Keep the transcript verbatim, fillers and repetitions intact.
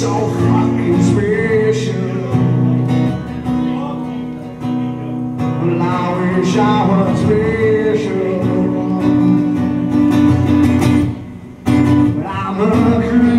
so fucking special. Well, I wish I was special, but I'm a